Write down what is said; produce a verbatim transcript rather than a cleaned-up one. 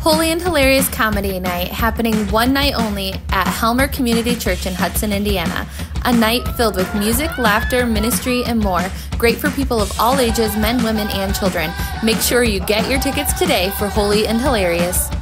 Holy and Hilarious Comedy Night, happening one night only at Helmer Community Church in Hudson, Indiana. A night filled with music, laughter, ministry, and more. Great for people of all ages, men, women, and children. Make sure you get your tickets today for Holy and Hilarious.